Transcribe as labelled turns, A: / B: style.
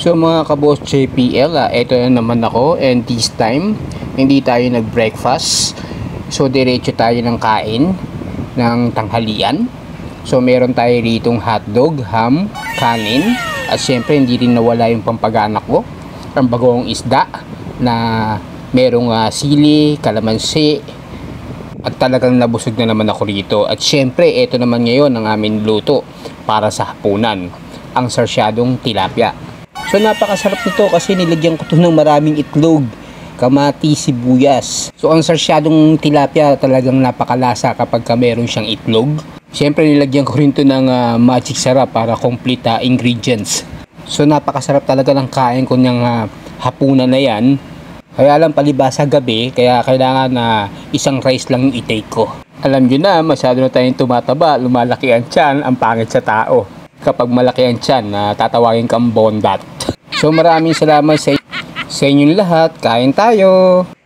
A: So mga kaboss JPL, ito na naman ako, and this time hindi tayo nag-breakfast. So diretso tayo ng kain ng tanghalian. So meron tayo ritong hotdog, ham, kanin, at syempre hindi rin nawala yung pampag-anak ko, ang bagong isda na merong sili, kalamansi, at talagang nabusog na naman ako rito. At syempre ito naman ngayon ang aming luto para sa hapunan, ang sarsyadong tilapia. So napakasarap nito kasi nilagyan ko to ng maraming itlog, kamati, sibuyas. So ang sarsyadong tilapia talagang napakalasa kapag meron siyang itlog. Siyempre nilagyan ko rin to ng magic sarap para complete ingredients. So napakasarap talaga ng kain ko ng hapunan na yan. Kaya lang palibasa gabi, kaya kailangan na isang rice lang yung i-take ko. Alam nyo na, masyado na tayong tumataba, lumalaki ang tiyan, ang pangit sa tao. Kapag malaki ang tiyan, tatawagin kang bondat. So maraming salamat sa inyong lahat. Kain tayo!